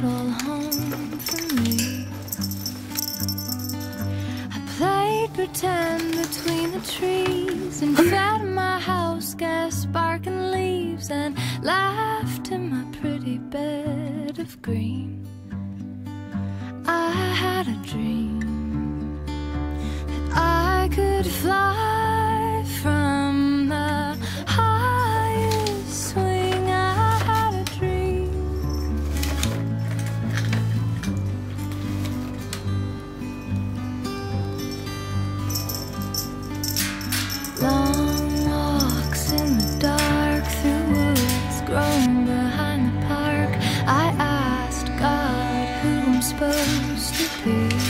little home for me. I played pretend between the trees and fed my house gas barking leaves and laughed in my pretty bed of green. I had a dream that I could fly from the highest swing. I had a dream. Long walks in the dark through woods growing behind the park. I asked God who I'm supposed to be.